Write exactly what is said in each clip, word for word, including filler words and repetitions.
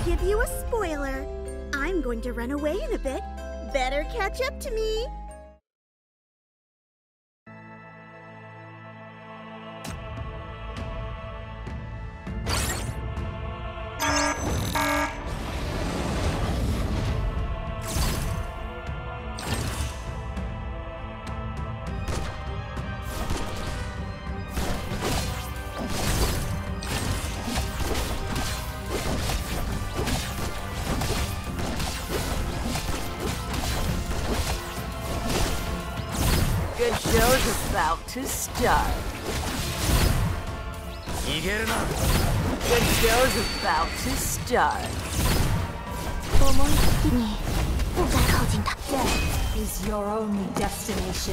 give you a spoiler. I'm going to run away in a bit. Better catch up to me. Good show's about to start. Good show's about to start. Death is your only destination.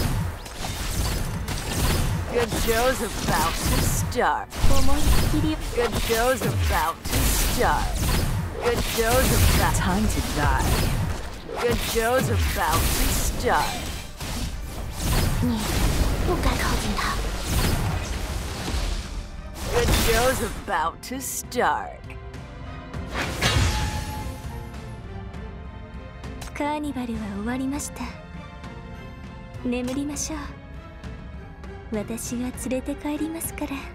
Good show's about to start. Good show's about to start. Good show's about time to die. Good show's about to start. Good show's about to start. カーニバルは終わりました。眠りましょう。私が連れて帰りますから。